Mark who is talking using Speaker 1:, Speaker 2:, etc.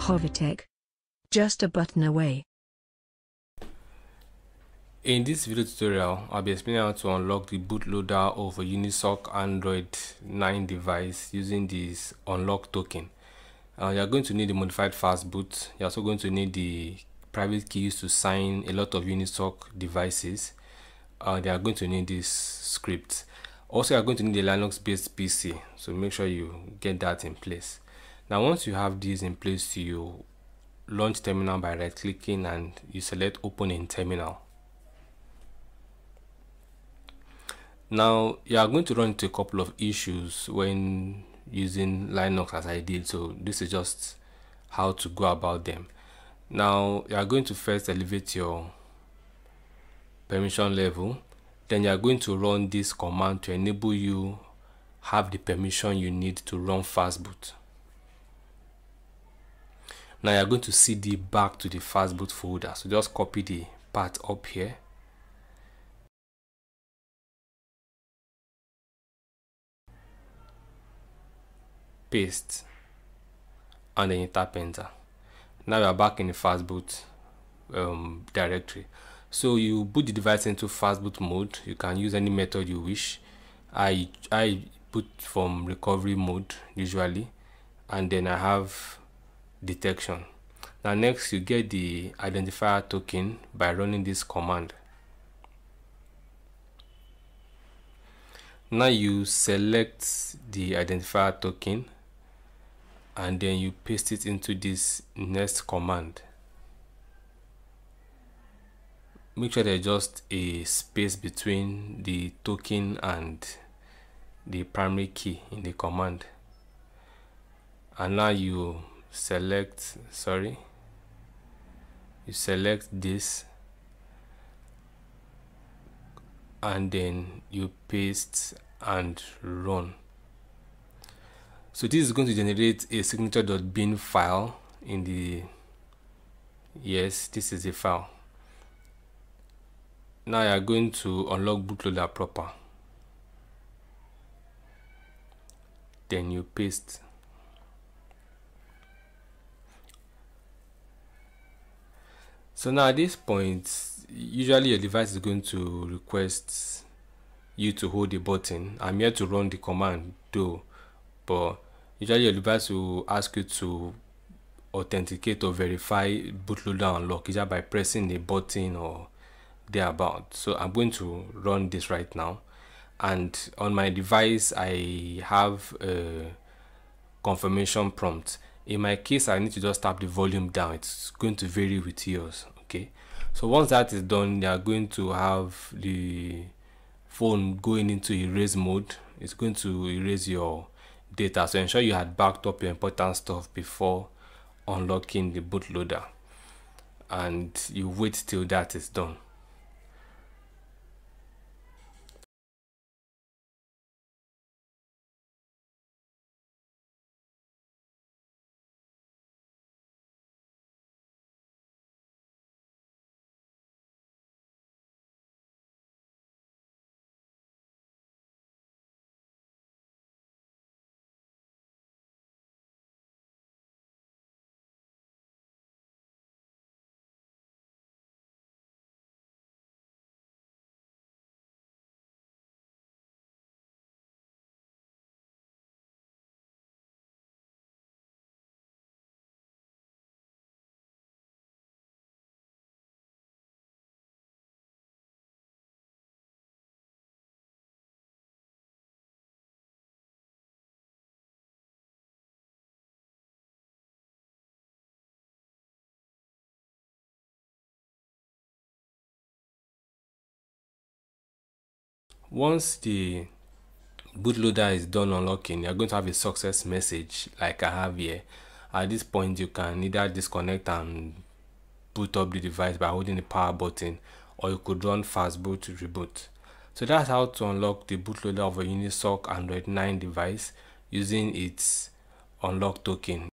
Speaker 1: Hovertech. Just a button away.
Speaker 2: In this video tutorial, I'll be explaining how to unlock the bootloader of a Unisoc Android 9 device using this unlock token. You're going to need the modified fastboot. You're also going to need the private keys to sign a lot of Unisoc devices. They are going to need this script. Also, you're going to need a Linux-based PC, so make sure you get that in place. Now, once you have these in place, you launch terminal by right-clicking and you select open in terminal. Now, you are going to run into a couple of issues when using Linux as I did, so this is just how to go about them. Now, you are going to first elevate your permission level, then you are going to run this command to enable you have the permission you need to run fastboot. Now, you are going to cd back to the fastboot folder, so just copy the path up here. Paste, and then you tap enter. Now we are back in the fastboot directory. So you boot the device into fastboot mode. You can use any method you wish. I boot from recovery mode usually, and then I have detection. Now next you get the identifier token by running this command. Now you select the identifier token and then you paste it into this next command. Make sure there's just a space between the token and the primary key in the command. And now you select this and then you paste and run. So this is going to generate a signature.bin file in the this is the file. Now you are going to unlock bootloader proper, then you paste. So now at this point, usually your device is going to request you to hold the button. I'm here to run the command though, but usually your device will ask you to authenticate or verify bootloader unlock either by pressing the button or thereabout. So I'm going to run this right now, and on my device I have a confirmation prompt. In my case, I need to just tap the volume down. It's going to vary with yours. Okay, so once that is done, you are going to have the phone going into erase mode. It's going to erase your data, so ensure you had backed up your important stuff before unlocking the bootloader, and you wait till that is done. Once the bootloader is done unlocking, you're going to have a success message like I have here. At this point, you can either disconnect and boot up the device by holding the power button, or you could run fastboot to reboot. So that's how to unlock the bootloader of a Unisoc Android 9 device using its unlock token.